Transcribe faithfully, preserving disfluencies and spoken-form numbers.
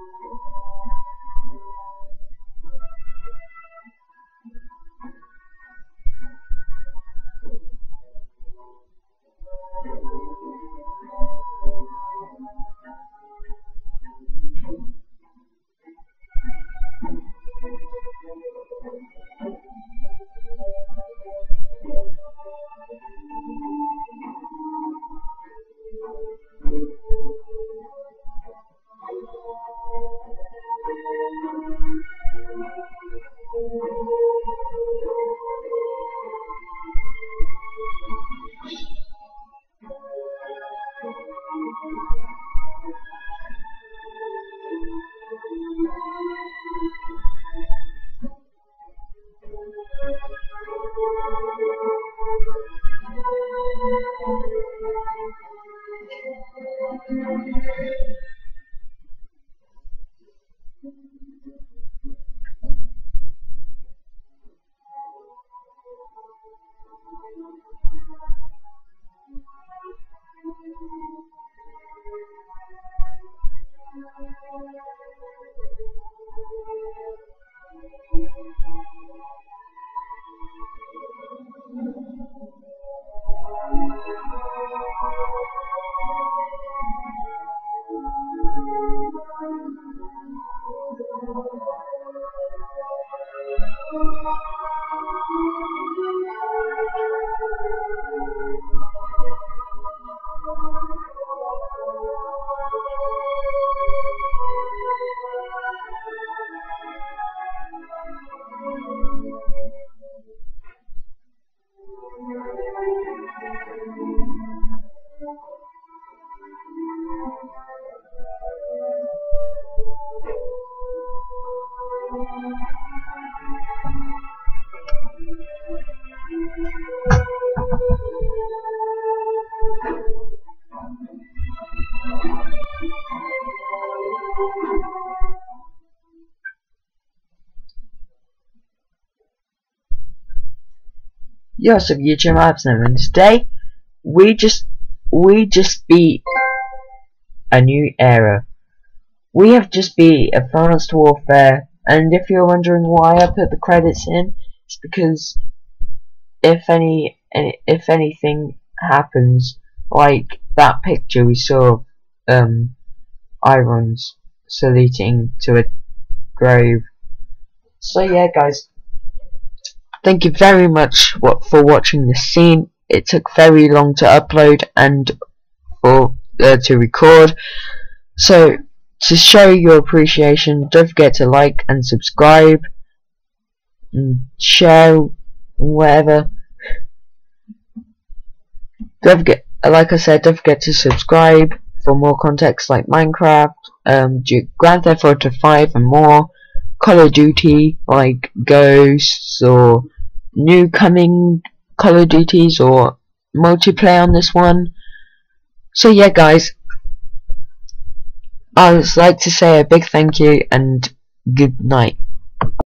Yo, what's up YouTube, I'm Absent, and today we just we just beat a new era. We have just beat Advanced Warfare, and if you're wondering why I put the credits in, it's because if any, any if anything happens, like that picture we saw of um Irons saluting to a grave. So yeah guys, thank you very much for watching this scene. It took very long to upload and for uh, to record. So to show your appreciation, don't forget to like and subscribe and share whatever. Don't forget, like I said, don't forget to subscribe for more context like Minecraft, um, Grand Theft Auto five and more, Call of Duty like Ghosts or new coming Call of Duties or multiplayer on this one. So yeah guys, I would like to say a big thank you and good night.